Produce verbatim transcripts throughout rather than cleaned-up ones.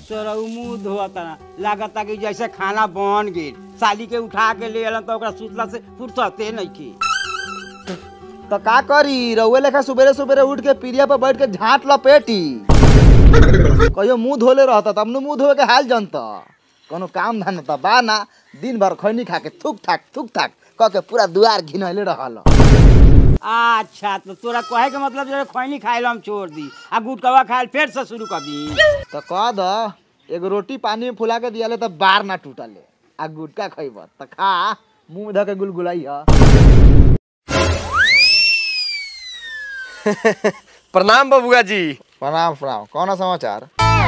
तोरा मुँह धोता ना लागता कि जैसे खाना बन गए साली के उठा के ले अलन तो सुतला से फुर्सते नहीं की तो का करी रउए लेखा सुबेरे सुबेरे उठ के पीरिया पर बैठ के झाट लपेटी कहियो मुंह धोले रहता तब न मुंह धोए के हाल जनता कोनो काम धंधा बा ना दिन भर खैनी खा के थुक थाक थुक थाक क के पूरा दुआर घिनैले रहल। अच्छा तो तोरा कहे के मतलब जो खैनी खाए हम छोड़ दी आ गुटकवा खाए फिर से शुरू कर दी तो कह द एगो रोटी पानी में फुला के दियाले तो बार ना टूटले आ गुटका खइब त खा मुंह ध के गुलगुलाई ह। प्रणाम बबुआ जी। प्रणाम प्रणाम। कौन समाचार?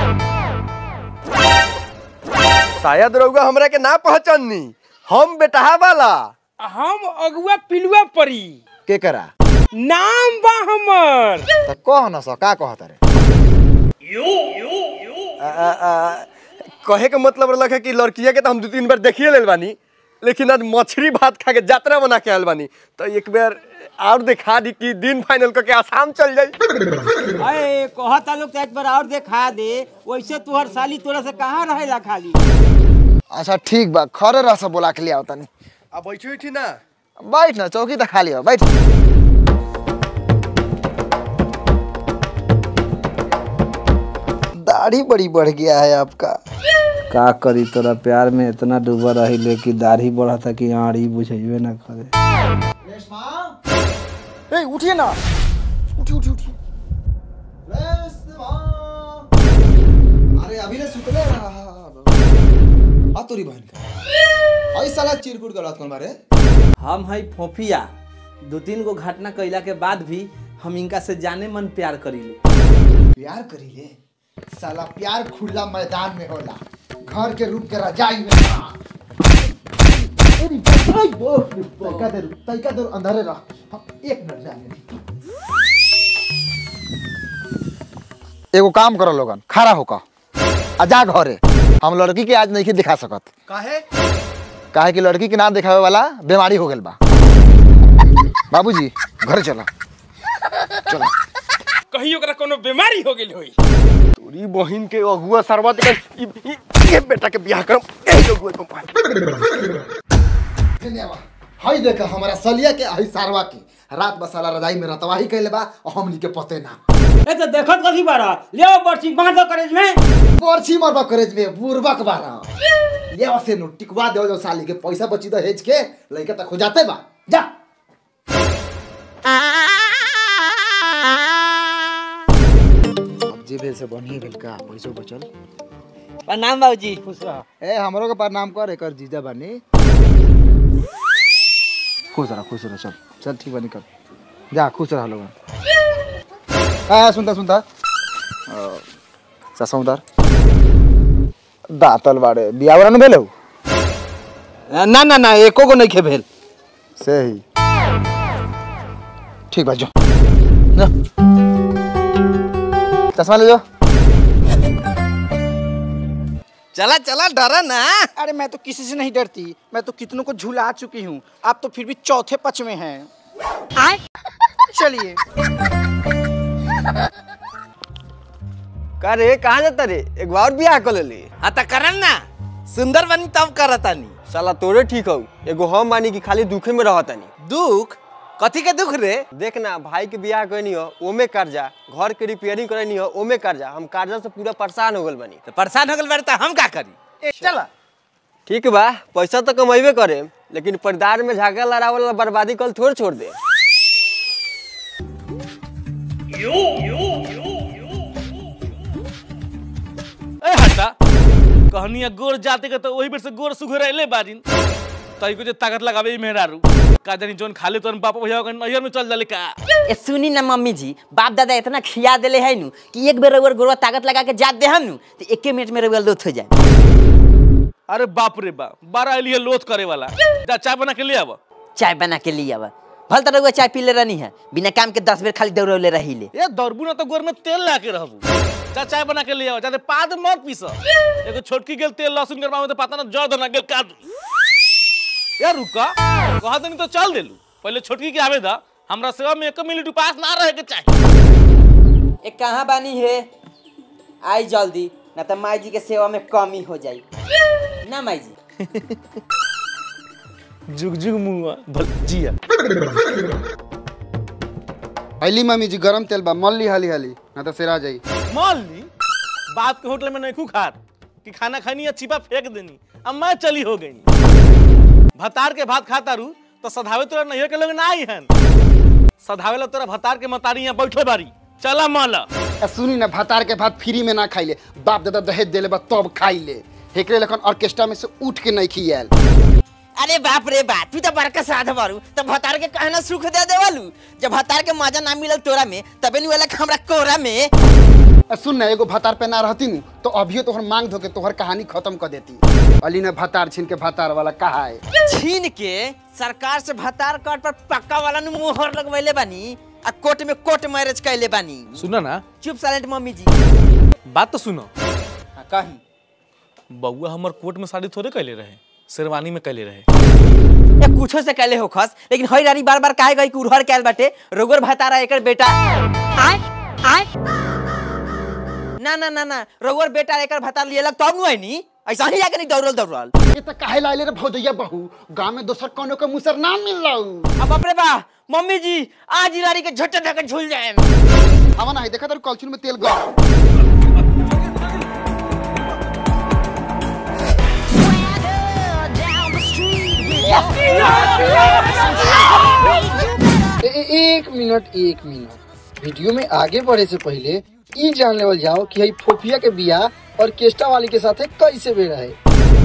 शायद रउआ हमरा के ना पहचाननी। हम बेटहा वाला। हम अगुआ पिलुआ परी के करा नाम बा हमर त कह न स का कहत रे यो यो यो आ, आ, आ, कहे के मतलब रहलक है कि लड़किया के तो हम दो तीन बार देखिए लेल बानी लेकिन आज मछली भात खा के यात्रा बना के आयल बानी तो एक बार और दिखा दी कि दिन फाइनल करके आसाम चल जाई। अरे कहता लोग तो एक बार और दिखा दे वैसे तुहर साली तोरा से कहाँ रहेला खाली। अच्छा ठीक बा खरे रस बोला के लिया तनी अब बैठी बैठी ना बैठ ना चौकी त खाली हो बैठ। दाढ़ी बड़ी बढ़ गया है आपका। का करी तोरा प्यार में इतना डूबा रही लेकिन दाढ़ी बढ़ा था कि आड़ी बुझेबे ना करे। ए उठिए ना उठी उठी उठी। अरे अभी ने सुतले रहा आ तोरी बहन का आई साला चिरकुट गलत कौन बारे। हम है फोफिया दो तीन गो घटना कैला के बाद भी हम इनका से जाने मन प्यार करीले। प्यार करीले साला प्यार खुला मैदान में होला घर के रूप के रजाई में ना। एरी भाई दो तैका देर तैका देर अंधारे रह हम एक मिनट जाने। एगो काम करो लोगन खड़ा होका आजा घरे हम लड़की के आज नहीं दिखा सकत। काहे काहे कि लड़की के ना दिखावे वाला बीमारी हो गेल बा। बाबूजी घर चला चला कहीं ओकरा कोनो बीमारी हो गेल होई। तोरी बहिन के अगुआ सरबत के इ, इ, ये बेटा के बियाह करम ए अगुआ को हाय देखा हमारा सलिया के हई सारवा की रात बसाला रजाई में रतवाही कैले बा और हमनी के पते ना। ए तो देखत कथी बारा ले बर्ची बांध दो करेज में बर्ची मरबा करेज में बुरबक बारा ले ओसे नो टिकवा दे जो साली के पैसा बची द हेज के लइका त खोजाते बा जा। जी भेल से बनी भेल का पैसो बचल। प्रणाम बाबूजी। खुश रह। ए हमरो के प्रणाम कर एकर जीजा बानी। खुश रह खुश रह चल चल ठीक बनी कर जा खुश रह लोग। आ सुनता सुनता ससौदार दातल बाड़े बियावरा न भेलौ ना ना ना एको गो नहीं खे भेल सही ठीक बा जो चश्मा ले जो। चला चला डरा ना। अरे मैं तो किसी से नहीं डरती मैं तो कितनों को झुला चुकी हूँ आप तो फिर भी चौथे पच में हैं। चलिए का रे कहाँ जाता रे एक बार बियाह कर ले। हाँ तो करन ना सुंदर बनी तब करतानी। साला तोरे ठीक हो एगो हम मानी कि खाली दुखे में रहतानी। दुख कथी के दुख रे? देख ना भाई के बियाह करनी हो ओमे कर्जा घर के रिपेयरिंग करनी हो ओमे कर्जा हम कर्जा से पूरा परेशान हो गल बनी। तो परेशान हो गल बारे तो हम का करी। चला ठीक बा पैसा तो कमेबे करे लेकिन परिवार में झगड़ा लड़ावे वाला बर्बादी कल थोड़ छोड़ दे। यो यो यो ए हटा कहनिया गोर जाते के तो वही बेर से गोर सुघरैले बारिन तई को जे ताकत लगावे मेहरारू का जानी जोन खाले तोन बाप भैया के नैहर में चल जाले का। ए सुनी ना मम्मी जी बाप दादा इतना खिया देले है नु कि एक बेर रउर गोरवा ताकत लगा के जात दे हम नु तो एक मिनट में रउर लोथ हो जाए। अरे बाप रे बाप बारह लिए लोथ करे वाला जा चाय बना के ले आवा। चाय बना के लिए आवा भल त रउआ चाय पी ले रहनी है बिना काम के दस बेर खाली दौड़ले रही ले। ए दौड़बू ना तो गोर में तेल ला के रहबू जा चाय बना के ले आवा जाते पाद मत पीस एगो छोटकी गेल तेल लहसुन गरमा में तो पता ना जड़ धना गेल काट यार रुका कहा तनी तो चल देलू पहले छोटकी के आवे दा हमरा सेवा में एक मिनट उपास ना रहे के चाहिए। ए कहां बानी है आई जल्दी ना तो माई जी के सेवा में कमी हो जाई ना माई जी। जुग जुग मुआ भजिया। अली मम्मी जी गरम तेल बा मल ली हाली हाली ना तो सिरा जाई। मान ली बाप के होटल में नहीं खू खात कि खाना खानी या चिपा फेंक देनी, अब मैं चली हो गई। भतार के भात खाता रू तो सधावे तोरा नहीं के लोग ना आई हन, सधावे ला तोरा भतार के मतारी यहाँ बैठे बारी। चला माला ए सुनी ना भतार के भात फ्री में ना खाइले, बाप दादा दहेज देले बा तब खाइले। हेकरे लखन ऑर्केस्ट्रा में से उठ के नहीं खियाल। अरे बाप रे बाप, तू तो बड़का साध बारू, तो भतार के कहना सुख दे देवालू। जब भतार के मजा ना मिलल तोरा में तबे नु वाला हमरा कोरा में। ए सुन ना एगो भतार पे ना रहती नु तो अभियो तोहर मांग धो के तोहर कहानी खत्म कर देती। अली ने भतार छीन के भतार वाला कहा है। छीन के सरकार से भतार कार्ड पर पक्का वाला नु मोहर लगवैले बानी आ कोर्ट में कोर्ट मैरिज कैले बानी। सुना ना, चुप साइलेंट मम्मी जी। बात तो सुनो। हां कही। बउआ हमर कोर्ट में शादी थोड़े कैले रहे, शेरवानी में कैले रहे। ए कुछो से कैले हो खस, लेकिन हई रानी बार बार काहे गई कि उरहर कैल बाटे रोगर भतारा एकर बेटा। आय आय ना ना ना ना रोगर बेटा एकर भतार लिए लग तब नु है नी, ऐसा ही जाके नहीं दौड़ल दौड़ल। ये त काहे लाइले रे भौजैया बहू, गांव में दोसर कोनो के मुसर ना मिल लऊ। अब बाप रे बा मम्मी जी आज ही रानी के झट्टे ढके झूल जाए। आवा ना देखा तर कलछुल में तेल ग। ए, ए, एक मिनट एक मिनट वीडियो में आगे बढ़े से पहले ई जान लेवल जाओ कि हई फोफिया के बियाह ऑर्केस्ट्रा वाली के साथे कैसे बेरा है।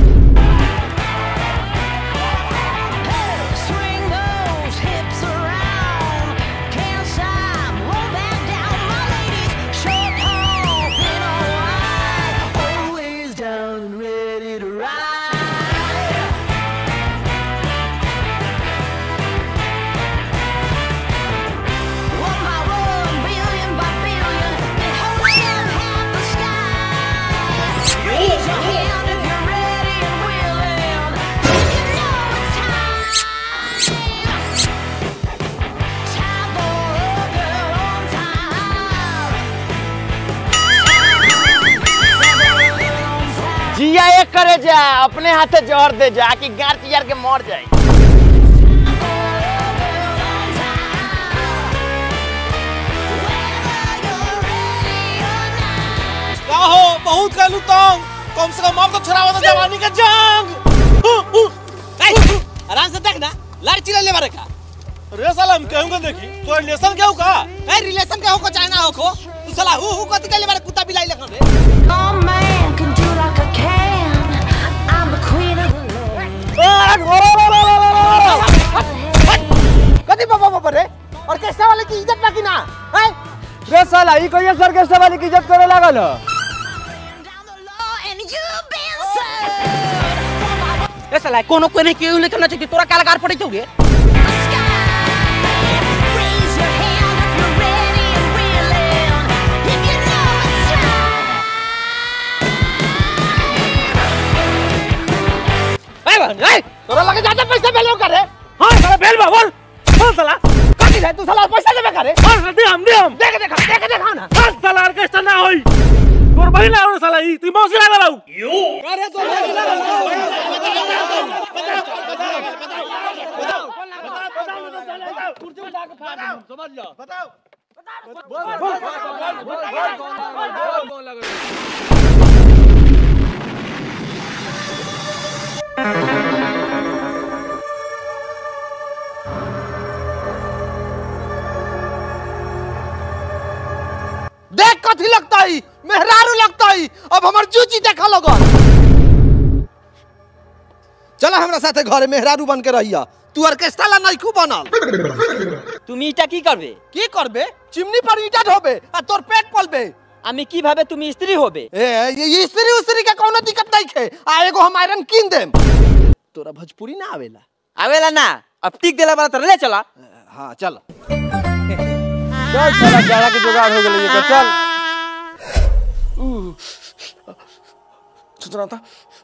जिया एक करे जा, अपने हाथे जहर दे जा कि गार चियार के मर जाए। का हो बहुत कहलू तंग, कम से कम अब तो छुड़ावा तो जवानी का जंग। आराम से देख ना, लड़ चिल्ला ले बारे का। रे साला हम कहूंगा देखी तो रिलेशन क्या होगा? ए रिलेशन क्या होको चाहे ना होको, तू साला हु हु कथि कहले बारे कुत्ता बिलाई लखन रे। कथी बाबा बाबा रे, ऑर्केस्ट्रा वाले की इज्जत बाकी ना है रे साला ई कहिया ऑर्केस्ट्रा वाली की इज्जत करे लागल हो। ए साला कोनो कोने केहू लेके ना चाहिए, तोरा काला गार पड़े क्यों रे? तोरा लगे ज्यादा पैसा बेलो करे। हां साला बेल बा बोल बोल साला कथी है तू साला पैसा देबे करे। हां दे हम दे हम देख देख देख देखाओ ना। हां साला ऑर्केस्ट्रा ना होई, तोर बहिन आउ साला ई तू मौसी लागल आउ। अरे तो देख कथी लगता है, मेहरारू लगता है। अब हमर जूची देखा लगन। चला हमरा साथे घरे मेहरारू बन के रहिया। तू ऑर्केस्ट्रा ला नहीं खूब बनल। তুমি এটা কি করবে? की करबे, चिमनी पर ईटा ढोबे आ तोर पेट पलबे। আমি কিভাবে তুমি স্ত্রী হবে? ए ये स्त्री उस्त्री का कोनो दिक्कत नहीं है। आ एगो हम आयरन कीन देम। तोरा भोजपुरी ना आवेला? आवेला ना, अब टिक देला वाला तर ले चला। हां चल चल चल जाड़ा के जुगाड़ हो गेलै एकर चल। सुतना था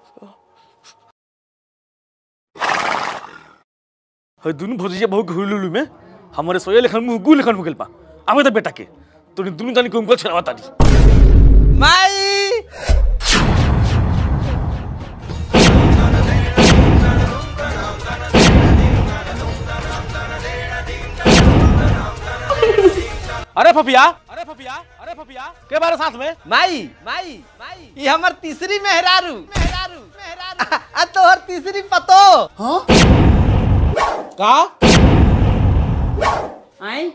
हई दुनु भोजिया बहु घुलुलु में हमरे सोये लेखन मुंह गु लेखन हो गेल बा। आवे त बेटा के तोनी दुनु जानी को उंगल छरावा तारी। माई फफिया अरे फफिया अरे फफिया के बारे साथ में माई माई माई ये हमर तीसरी मेहरारू मेहरारू मेहरारू आ तोहर तीसरी पतो हाँ का आई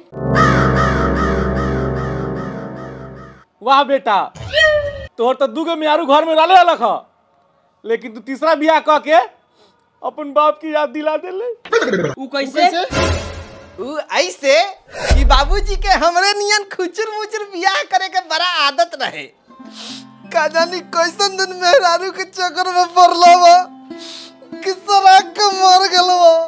वाह बेटा तोहर तो दूगो मियारू घर में डाले अलग ह लेकिन तू तीसरा बियाह कह के अपन बाप की याद दिला देले। उ कैसे उ ऐसे कि बाबूजी के हमरे नियन खुचुर मुचुर बियाह करे के बड़ा आदत रहे। का जानी कैसन दिन मेहरारू के चक्कर में पड़लो बा कि सराक के मर गेलो।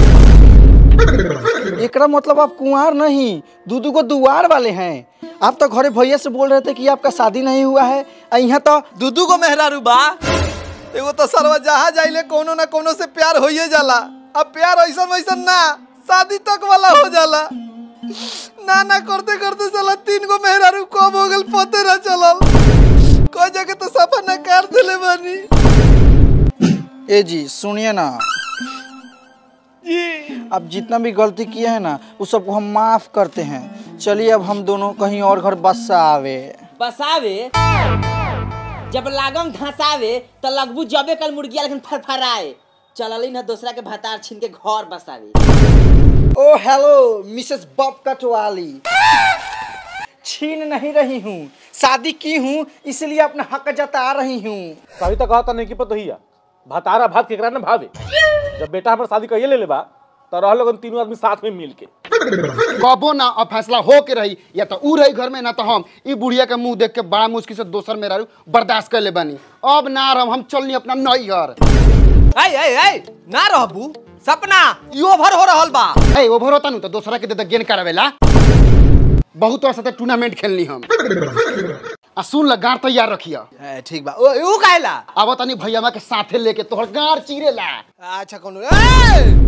एकरा मतलब आप कुंवार नहीं दूधू को दुआर वाले हैं। आप तो घरे भैया से बोल रहे थे कि आपका शादी नहीं हुआ है, यहाँ तो दूधू को मेहरारू बा एगो तो सरवा जहाँ जाइले कोनो ना कोनो से प्यार होइए जाला। अब प्यार ऐसा वैसा ना शादी तक वाला हो जाला। ना ना करते करते साला तीन गो मेहरारू कब हो गल पते ना चलल। कोई जगह तो सफा ना कर देले बानी। ए जी सुनिए ना, अब जितना भी गलती किए हैं ना उस सबको हम माफ करते हैं। चलिए अब हम दोनों कहीं और घर बसावे बसावे जब लागम धसावे तो लगबू जबे कल मुर्गिया लेकिन फरफराए चलली ना दूसरा के भतार छीन के घर बसावे। ओ हेलो मिसेस बॉब कटवाली, छीन नहीं रही हूँ, शादी की हूँ इसलिए अपना हक जता रही हूँ। कभी तो कहा था नहीं कि पतोहिया भातारा भात केकरा न भावे। जब बेटा हमारा शादी कहिए ले लेबा तो रह लोगन तीनों आदमी साथ में मिल के कबो ना अब फैसला हो के रही, या तो ऊ रही घर में ना तो हम ई बुढ़िया के मुंह देख के बड़ा मुश्किल से दोसर मेरा बर्दाश्त कर ले बनी। अब ना रह हम चलनी अपना नई घर। ए ए ए ना रहबू सपना ई ओवर हो रहल बा। ए ओवर होता नु तो दोसरा के दे दे गेन करावेला। बहुत और साथे टूर्नामेंट खेलनी हम। आ सुन ल गार तैयार रखिया। ठीक बा ओ ऊ काहेला अब तनी भैया के साथे लेके तोहर गार चीरेला। अच्छा कोनो ए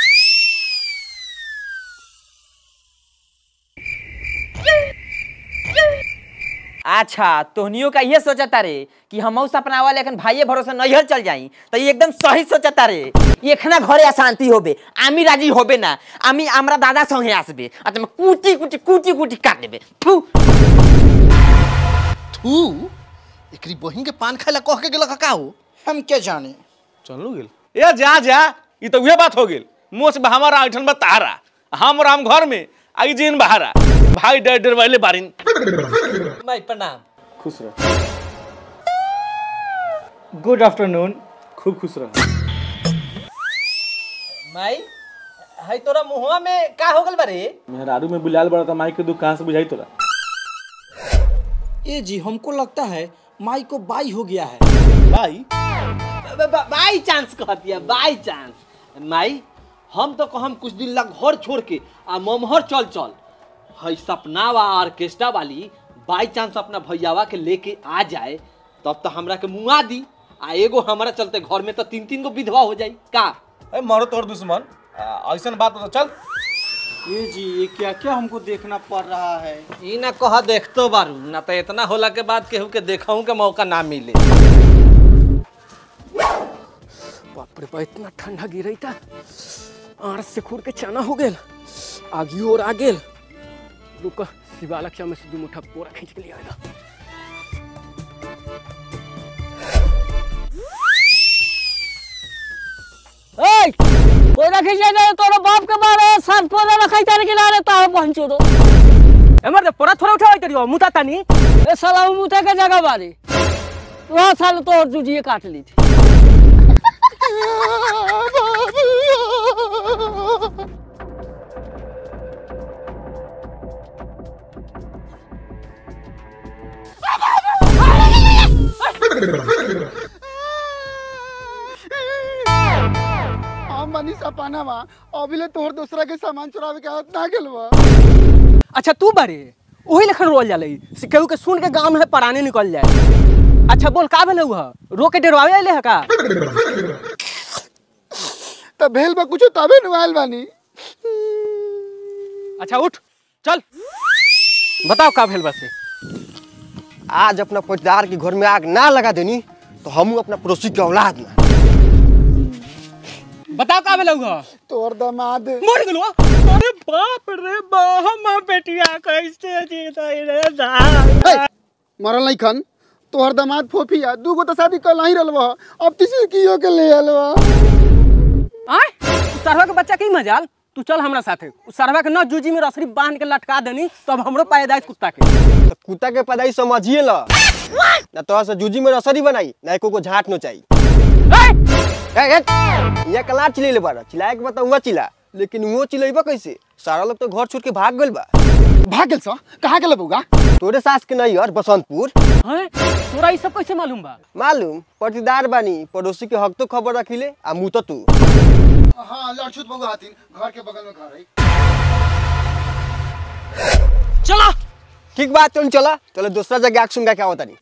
अच्छा तोहनियों का ये सोचता रे कि हम सपना वाले लेकिन भाइये भरोसा नैहर चल जाई तो ये एकदम सही सोचता रे। एखना घरे अशांति होबे आमी राजी होबे ना आमी हमरा दादा संगे आसबे आ तुम कुटी कुटी कुटी कुटी काट देबे। थू थू एकरी बहिन के पान खाइला कह के गेल का हो हम क्या जाने। चलू गेल ए जा जा ई तो उहे बात हो गेल। मुंह से हमारा ऐठन बा तारा हम राम घर में आई जीन बहारा भाई डर डर वाले बारिन। भाई प्रणाम। खुश रह। Good afternoon. खूब खुश रह। माई हाय तोरा मुहवा में का हो गल बारे? मेहरारू में बुलाल बड़ा था माई के दुख कहां से बुझाई तोरा? ए जी हमको लगता है माई को बाई हो गया है। भाई बाई चांस कहती है बाई चांस। माई हम तो कहम कुछ दिन लग घर छोड़ के आ ममहर चल चल हई सपनावा ऑर्केस्ट्रा वाली बाई चांस अपना भैयावा के लेके आ जाए तब तो हमरा के मुआ दी आ एगो हमारा चलते घर में तो तीन तीन गो विधवा हो जाई का। ए मारो तोर दुश्मन ऐसा बात हो तो चल। ये जी ये क्या क्या हमको देखना पड़ रहा है। ई ना कह देखतो बारू ना तो इतना होला के बाद केहू के देखहू के मौका ना मिले। बाप रे बा इतना ठंडा गिरई था आर से खुर के चना हो गेल आगी और आ गेल। रुक शिवाला क्या में से दो मुठा पूरा खींच के ले आएगा। ए कोई रखे जाए तोरा बाप के बारे साथ कोई रखाई तारे के लारे ता पहुंचो दो एमर दे पूरा थोड़ा उठाई तरियो मुता तानी ए साला मुते के जगह बारी वो साल तो जुजिए काट ली थी। हम बनी सपनावा अभिले तोहर दूसरा के सामान चुरावे के हाथ ना गेलवा। अच्छा तू बारे ओही लखन रोल जाले से केहू के सुन के गांव में पराने निकल जाए। अच्छा बोल का भेल हुआ रो के डरवावे आइले है का? त भेल बा कुछ तबे नुआल बानी। अच्छा उठ चल बताओ का भेल बसे। आज अपना पौधार के घर में आग ना लगा देनी तो हम अपना पड़ोसी के औलाद ना। बताओ का भेलौ ह तोर दामाद मर गेलो। अरे बाप रे बा हम बेटिया कैसे जीतै रे दा। मरल नहीं खन तोहर दामाद फोफिया दूगो तो शादी कल ही रहलवा अब तीसरी कियो के ले आलवा। आय सरवा के बच्चा की मजाल तू चल हमरा साथे उ सरवा के न जूजी में रसरी बांध के लटका देनी तब हमरो पैदाइश कुत्ता के। तो कुत्ता के पैदाइश समझिए ला ना तोहर से जूजी में रसरी बनाई ना एको को झाट नो चाहिए। ये कला चिल्ले ले बारा चिल्लाए के बता हुआ चिल्ला लेकिन वो चिल्लाइबा कैसे सारा लोग तो घर छोड़ के भाग गइल बा। भाग गेल सा कहां गेल बउगा तोरे सास के नहीं यार बसंतपुर। हैं तोरा ई सब कैसे मालूम बा? मालूम पटीदार बानी पड़ोसी के हक तो खबर रखिले आ मुंह तो तू। हां लड़छुत बउगा हथिन घर के बगल में घर है। चला ठीक बात चल चला चलो दूसरा जगह आग सुनगा क्या होता नहीं।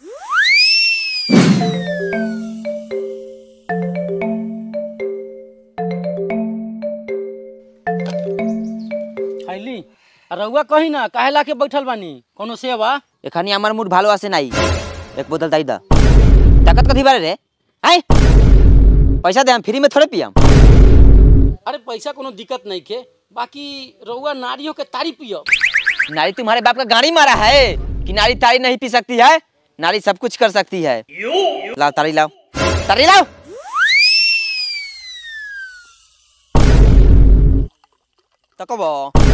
खैली रउआ कहीं ना काहे ला के बैठल बानी कोनो सेवा? एखनी हमार मूड भालो आसे नहीं एक बोतल दाई दा ताकत कथी बारे रे आय पैसा दे हम फ्री में थोड़े पियम। अरे पैसा कोनो दिक्कत नहीं के बाकी रउआ नारियों के तारी पियो। नारी तुम्हारे बाप का गाड़ी मारा है कि नारी तारी नहीं पी सकती है? नारी सब कुछ कर सकती है। लाओ तारी लाओ तारी लाओ। तकबो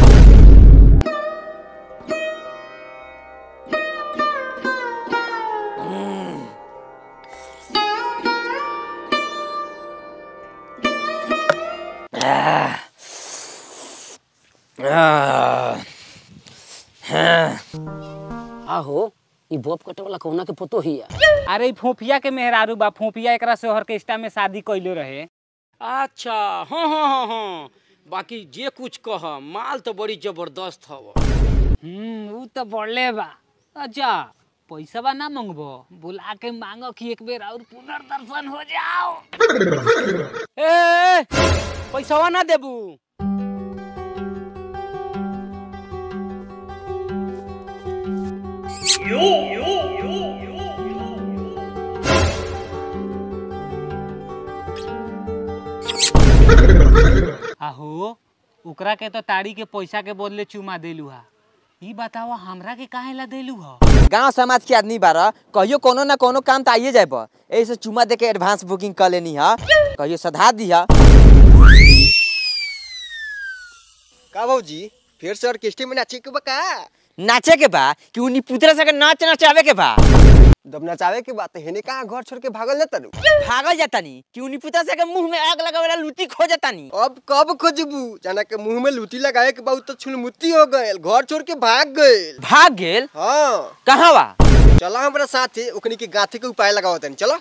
आहो ई बॉब कटे वाला कौना के फोटो ही है। अरे फोफिया के मेहरारू बा फोफिया एकरा से ऑर्केस्ट्रा में शादी कइले रहे। अच्छा हां हां हां हां बाकी जे कुछ कह माल तो बड़ी जबरदस्त हव। हम्म ऊ तो बढ़ले बा। अच्छा पैसा बा ना मांगबो बुला के मांगो कि एक बेर और पुनर्दर्शन हो जाओ। ए पैसावा ना देबू? आहो ओकरा के तो ताड़ी के पैसा के बदले चुमा देलू हा ई बतावा हमरा के काहे ला देलू हा? गांव समाज के आदमी बारा कहियो कोनो ना कोनो काम त आइए जाए ऐसे चुमा दे के एडवांस बुकिंग कर लेनी है कहियो सधा दिया। का भौजी फिर से ऑर्केस्ट्रा में नाचे के बा का? नाचे के बा कि उनी पुतरा से नाच नचावे के बा? दब नचावे के बात हेने कहां घर छोड़ के भागल न तनु भागल जाता नी कि उनी पुतरा से के मुंह में आग लगावेला लूटी खो जाता नी। अब कब खोजबू जाना के मुंह में लूटी लगाए के बाद तो छुलमुती हो गए घर छोड़ के भाग गए। भाग गेल? हां कहां बा? चला हमरा साथे ओकनी के गाथे के उपाय लगाओ तनी चलो।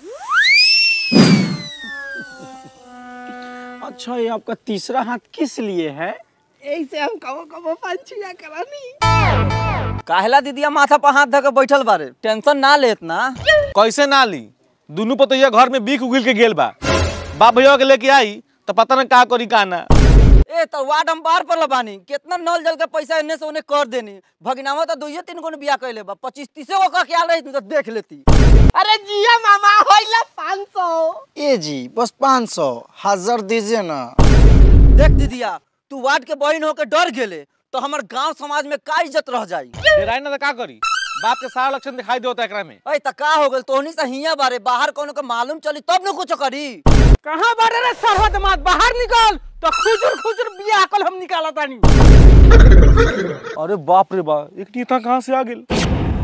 अच्छा ये आपका तीसरा हाथ किस लिए है? ऐसे हम कबो कबो पंचिया करानी। काहेला दीदिया माथा पर हाथ धके बैठल बारे टेंशन ना लेत ना। कैसे ना ली दोनों पतैया घर में बीख उगिल के गेल बा बाप भैया के लेके आई तो पता न का करी का ना। ए तो वार्ड हम बाहर पर लबानी कितना नल जल के पैसा इन्ने से उन्हें कर देनी भगनावा तो दुइये तीन गो ने बियाह कइले बा पच्चीस तीस गो का ख्याल रही तो देख लेती। अरे जिया मामा होइला पाँच सौ। ए जी बस पाँच सौ हजार दीजिए ना। देख दीदिया तू वार्ड के बहन होके डर गेले तो हमार गांव समाज में का इज्जत रह जाई। डेराई ना तो का करी बाप के सारा लक्षण दिखाई देता एकरा में। ए त का हो गेल तोहनी से हिया बारे बाहर कोनो के मालूम चली तब न कुछ करी। कहां बारे रे सरहद मात बाहर निकल तो खुजर खुजर बियाह कल हम निकाला तानी। अरे बाप रे बाप एक नीता कहां से आ गेल?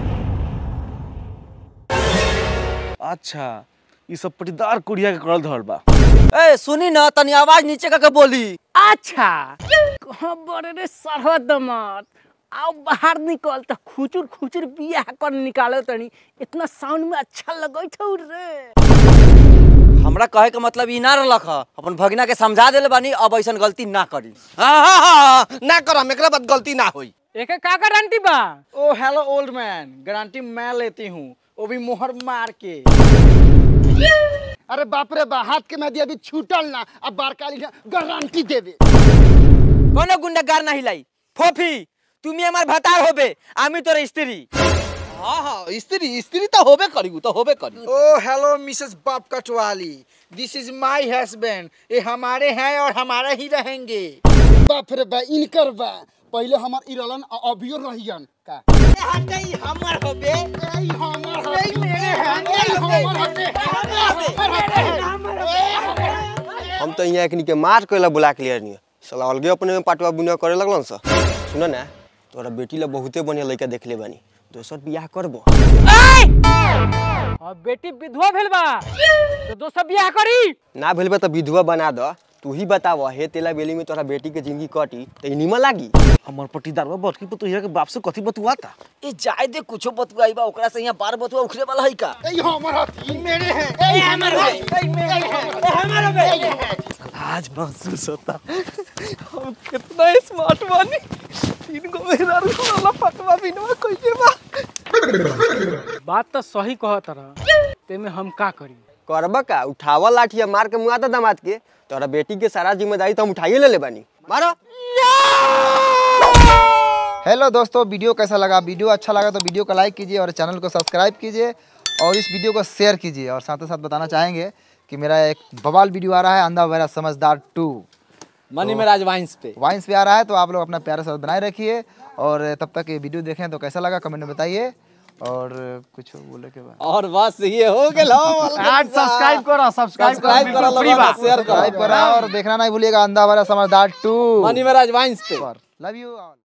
अच्छा ये सब पटीदार कुड़िया के करल धरल बा। ए सुनी ना तनी आवाज नीचे करके बोली। अच्छा कहां बारे रे सरहद मात आओ बाहर निकल तो खुचुर खुचुर बियाह कर निकालो तनी इतना साउंड में अच्छा लगई थौ रे। हमरा कहे के मतलब ई ना रहलक ह अपन भगिना के समझा देले बानी अब ऐसन गलती ना करी। हां हां हां ना करम एकरा बाद गलती ना होई। एके का गारंटी बा? ओ हेलो ओल्ड मैन गारंटी मैं लेती हूँ वो भी मोहर मार के। अरे बाप रे बा हाथ के मैं दिया अभी छूटल ना अब बारकाली गारंटी देवे। कोनो गुंडागार नहीं लाई फोफी तुमी हमार भतार होबे आमी तोर स्त्री। हाँ हाँ स्त्री स्त्री तो होबे करी तो होबे करी। ओ हेलो मिसेस बॉब कटवाली, दिस इज माय हस्बैंड। ये हमारे हैं और हमारे ही रहेंगे। बाप रे बा इनकर बा पहले हमार इरलन अभियो रहियन का हटई हमर होबे ए हमर नहीं मेरे हैं नहीं हमर हटे हम तो यहाँ एकनी के मार करेला बुला के लिए नहीं साला अलगे अपने में पाटवा बुनिया करे लगलन सा। सुन ना तोरा बेटी ला बहुते बढ़िया लड़का देख ले बानी, दोसर बियाह करबो। अब बेटी विधवा भेल बा तो दोसर बियाह करी ना भेल बा तो विधवा बना द। तू ही बताव हे तेला बेली में तोरा बेटी के जिंदगी कटी तो निमन लागी। हमर पटीदारवा बटकी पे तोहिया के बाप से कथी बतुआता? ए जाय दे कुछो बतुआई बा ओकरा से यहाँ बार बतुआ उखरे वाला है का। ए हमर हटी मेरे हैं ए हमर होबे ए मेरे हैं ए हमर होबे। आज महसूस होता हम कितना स्मार्ट बानी। तीन गो मेहरारू वाला पटवा बिनवा कइले बा। बात तो सही कहत रहा, तेमे हम का करी? करबा का उठावा लाठिया मार के मुआता दामाद के। तोरा बेटी के सारा जिम्मेदारी तो हम उठाइए ले ले बानी। मारो। हेलो दोस्तों, वीडियो कैसा लगा? वीडियो अच्छा लगा तो वीडियो को लाइक कीजिए और चैनल को सब्सक्राइब कीजिए और इस वीडियो को शेयर कीजिए। और साथ ही साथ बताना चाहेंगे कि मेरा एक बवाल वीडियो आ रहा है, अंधा वगैरह समझदार टू मनी में राज वाइंस पे वाइंस पे आ रहा है, तो आप लोग अपना प्यारा साथ बनाए रखिए। और तब तक ये वीडियो देखें तो कैसा लगा कमेंट में बताइए। और कुछ बोले के बाद और बस ये हो गेल आज सब्सक्राइब करो सब्सक्राइब सब्सक्राइब करो, फ्री बात शेयर करो। सब्सक्राइब करो और देखना नहीं भूलिएगा अंधा वगैरह समझदार टू मनी में राज वाइंस पे। Love you all.